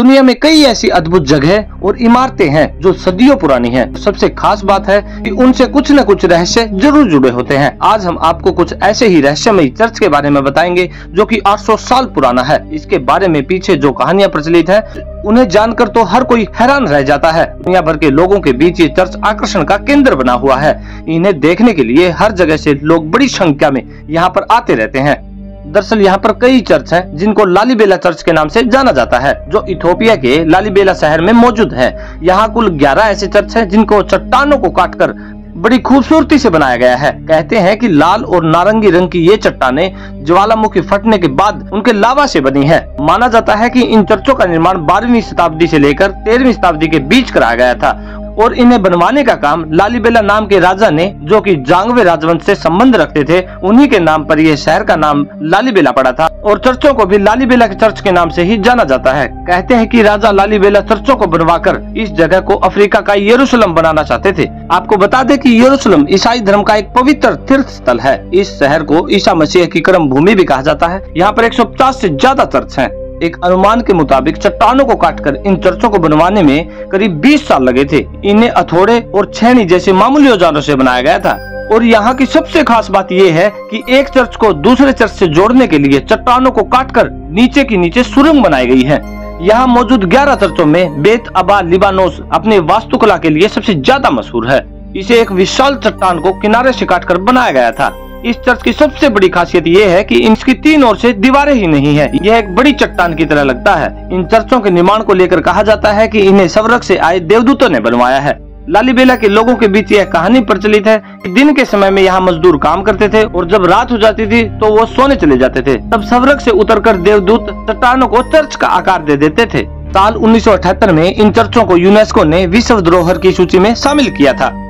दुनिया में कई ऐसी अद्भुत जगह और इमारतें हैं जो सदियों पुरानी हैं। सबसे खास बात है कि उनसे कुछ न कुछ रहस्य जरूर जुड़े होते हैं। आज हम आपको कुछ ऐसे ही रहस्यमयी चर्च के बारे में बताएंगे जो कि 800 साल पुराना है। इसके बारे में पीछे जो कहानियां प्रचलित है उन्हें जानकर तो हर कोई हैरान रह जाता है। दुनिया भर के लोगों के बीच ये चर्च आकर्षण का केंद्र बना हुआ है। इन्हें देखने के लिए हर जगह से लोग बड़ी संख्या में यहाँ पर आते रहते हैं। दरअसल यहाँ पर कई चर्च हैं जिनको लालीबेला चर्च के नाम से जाना जाता है, जो इथोपिया के लालीबेला शहर में मौजूद है। यहाँ कुल 11 ऐसे चर्च हैं जिनको चट्टानों को काटकर बड़ी खूबसूरती से बनाया गया है। कहते हैं कि लाल और नारंगी रंग की ये चट्टानें ज्वालामुखी फटने के बाद उनके लावा से बनी है। माना जाता है कि इन चर्चों का निर्माण 12वीं शताब्दी से लेकर 13वीं शताब्दी के बीच कराया गया था और इन्हें बनवाने का काम लालीबेला नाम के राजा ने, जो कि जांगवे राजवंश से संबंध रखते थे, उन्हीं के नाम पर यह शहर का नाम लालीबेला पड़ा था और चर्चों को भी लालीबेला के चर्च के नाम से ही जाना जाता है। कहते हैं कि राजा लालीबेला चर्चों को बनवाकर इस जगह को अफ्रीका का यरूशलेम बनाना चाहते थे। आपको बता दें कि यरूशलेम ईसाई धर्म का एक पवित्र तीर्थ स्थल है। इस शहर को ईसा मसीह की कर्म भूमि भी कहा जाता है। यहाँ पर 150 से ज्यादा चर्च हैं। एक अनुमान के मुताबिक चट्टानों को काटकर इन चर्चों को बनवाने में करीब 20 साल लगे थे। इन्हें हथौड़े और छेनी जैसे मामूली औजारों से बनाया गया था। और यहाँ की सबसे खास बात ये है कि एक चर्च को दूसरे चर्च से जोड़ने के लिए चट्टानों को काटकर नीचे की नीचे सुरंग बनाई गई है। यहाँ मौजूद 11 चर्चों में बेत अबा लिबानोस अपनी वास्तुकला के लिए सबसे ज्यादा मशहूर है। इसे एक विशाल चट्टान को किनारे से काटकर बनाया गया था। इस चर्च की सबसे बड़ी खासियत ये है कि इसकी 3 ओर से दीवारें ही नहीं है। यह एक बड़ी चट्टान की तरह लगता है। इन चर्चों के निर्माण को लेकर कहा जाता है कि इन्हें स्वर्ग से आए देवदूतों ने बनवाया है। लालीबेला के लोगों के बीच यह कहानी प्रचलित है कि दिन के समय में यहाँ मजदूर काम करते थे और जब रात हो जाती थी तो वो सोने चले जाते थे। तब स्वर्ग से उतरकर देवदूत चट्टानों को चर्च का आकार दे देते थे। साल 1978 में इन चर्चों को यूनेस्को ने विश्व धरोहर की सूची में शामिल किया था।